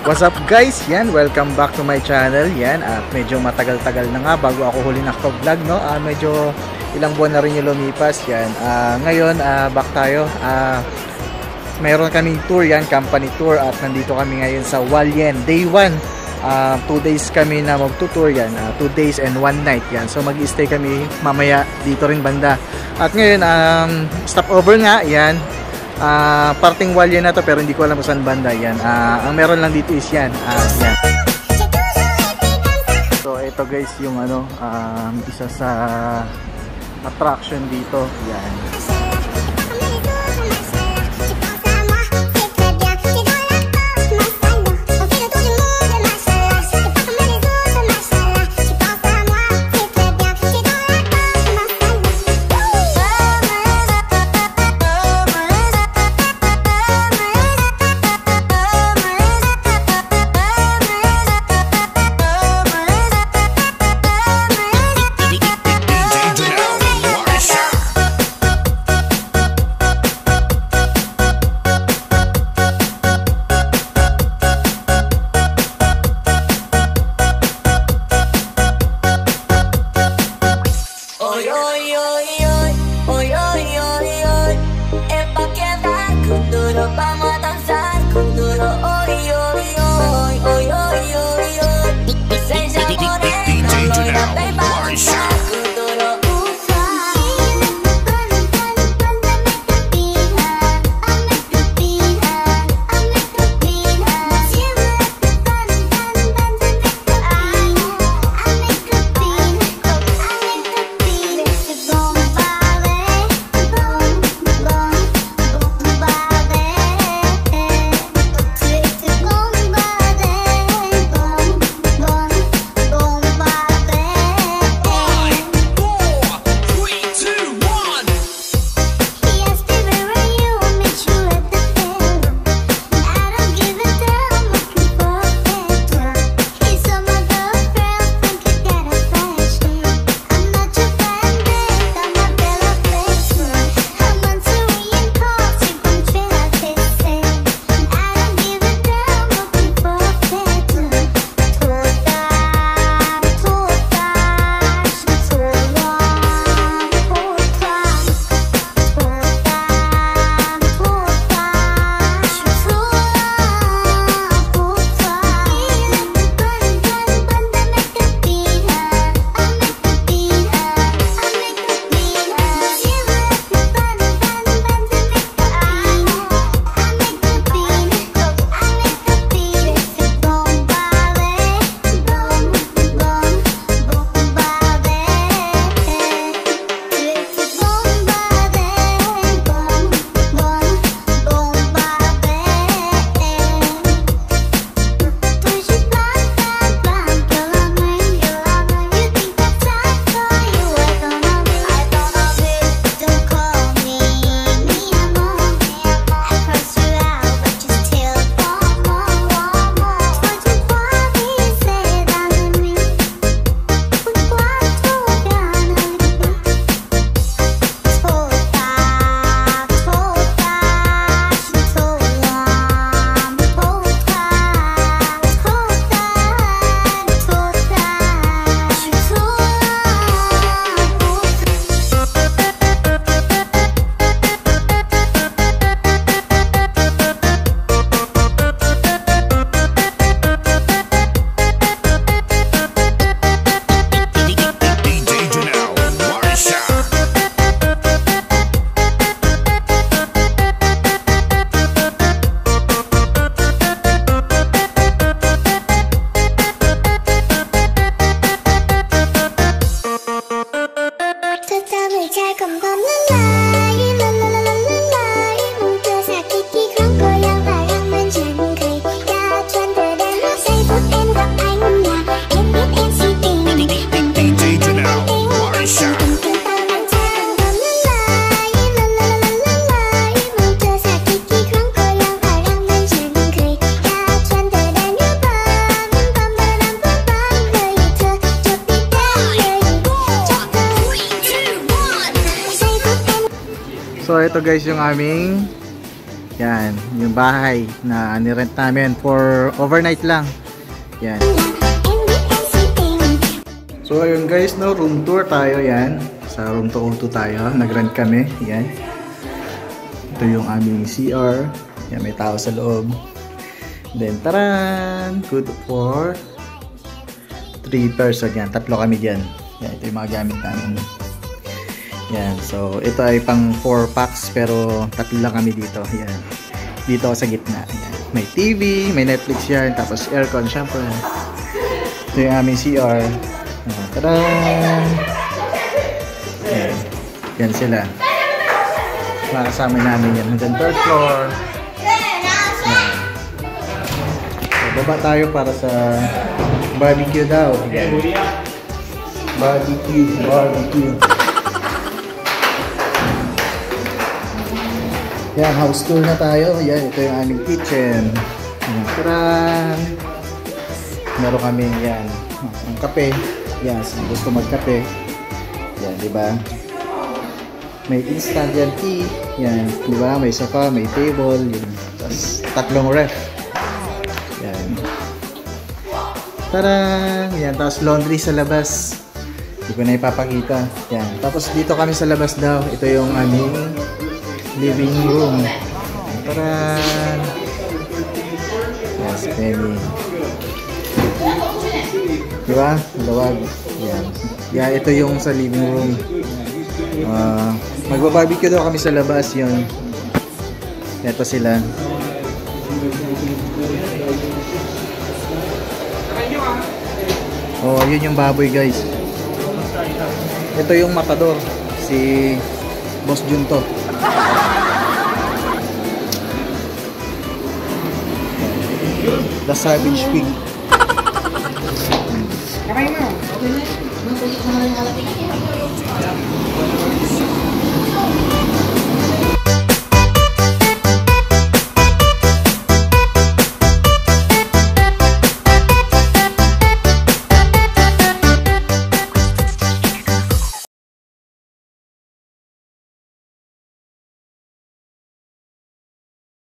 What's up guys? Yan, welcome back to my channel. Yan, at medyo matagal-tagal na nga bago ako huli nakapag-vlog, no? Medyo ilang buwan na rin yung lumipas. Yan, ngayon back tayo. Mayroon kaming tour, yan, company tour, at nandito kami ngayon sa Hualien. Day 1, 2 days kami na magtutour, yan, 2 days and 1 night, yan. So mag-stay kami mamaya dito rin banda. At ngayon, stopover nga, yan. Parting Hualien na to pero hindi ko alam kung saan banda yan. Ang meron lang dito is yan, yan. So ito guys yung isa sa attraction dito, yan. So ito guys yung aming Yan, yung bahay na nirent namin for overnight lang. Yan. So ayun guys, no, room tour tayo yan. Sa room 202 tayo, nag-rent kami. Yan. Ito yung aming CR. Yan, may tao sa loob. Then, taran! Good for 3 person. Yan, 3 kami dyan. Yan, ito yung mga gamit namin. Yan, so ito ay pang 4 packs pero 3 lang kami dito. Yan. Dito sa gitna. Yan. May TV, may Netflix yan, tapos aircon syempre. Ito yung aming CR. Taran! Yan. Yan sila. Makasama namin yan. Hanggang 3rd floor. Yan. So, baba tayo para sa barbecue daw. Yan. Barbecue. Yan, house tour na tayo. Yan, ito yung aming kitchen. Yan, taran! Meron kami yan. Ang kape. Yan, gusto magkape. Yan, di ba? May instant yan tea. Yan, di ba? May sofa, may table. Yan. Tapos 3 ref. Yan. Taran! Yan, tapos laundry sa labas. Hindi ko na ipapakita. Yan. Tapos dito kami sa labas daw. Ito yung aming living room. Taran! Yes, Penny. Diba? Lawag. Yan. Yeah, ito yung sa living room. Magba-barbecue daw kami sa labas yun. Ito sila. Oh, yun yung baboy guys. Ito yung matador. Si Boss Junto. The Savage Pig.